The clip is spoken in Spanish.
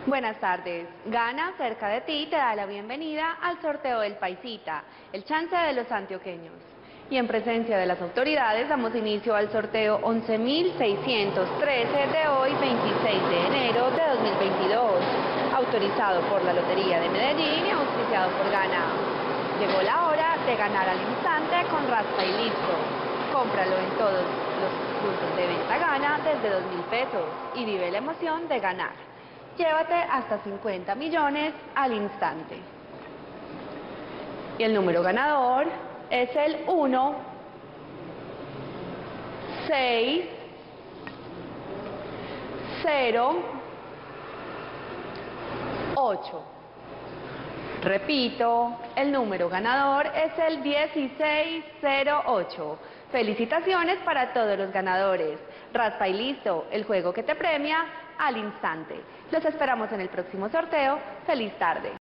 Buenas tardes. Gana cerca de ti te da la bienvenida al sorteo del Paisita, el chance de los antioqueños. Y en presencia de las autoridades damos inicio al sorteo 11.613 de hoy, 26 de enero de 2022, autorizado por la Lotería de Medellín y auspiciado por Gana. Llegó la hora de ganar al instante con Raspa y Listo. Cómpralo en todos los puntos de venta Gana desde 2.000 pesos y vive la emoción de ganar. Llévate hasta 50 millones al instante. Y el número ganador es el 1, 6, 0, 8. Repito, el número ganador es el 1608. Felicitaciones para todos los ganadores. Raspa y Listo, el juego que te premia al instante. Los esperamos en el próximo sorteo. ¡Feliz tarde!